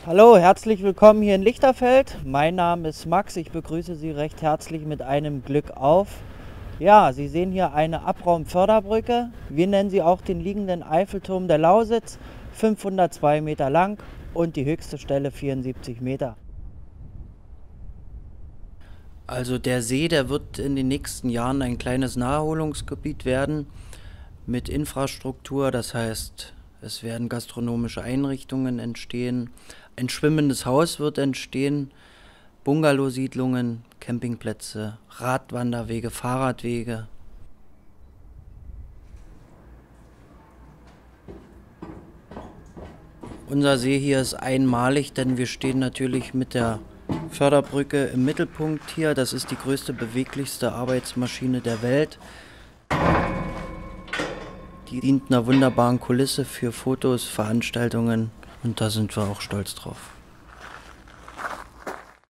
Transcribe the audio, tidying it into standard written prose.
Hallo, herzlich willkommen hier in Lichterfeld. Mein Name ist Max. Ich begrüße Sie recht herzlich mit einem Glück auf. Ja, Sie sehen hier eine Abraumförderbrücke. Wir nennen sie auch den liegenden Eiffelturm der Lausitz. 502 Meter lang und die höchste Stelle 74 Meter. Also der See, der wird in den nächsten Jahren ein kleines Naherholungsgebiet werden mit Infrastruktur. Das heißt, es werden gastronomische Einrichtungen entstehen, ein schwimmendes Haus wird entstehen, Bungalowsiedlungen, Campingplätze, Radwanderwege, Fahrradwege. Unser See hier ist einmalig, denn wir stehen natürlich mit der Förderbrücke im Mittelpunkt hier. Das ist die größte, beweglichste Arbeitsmaschine der Welt. Die dient einer wunderbaren Kulisse für Fotos, Veranstaltungen und da sind wir auch stolz drauf.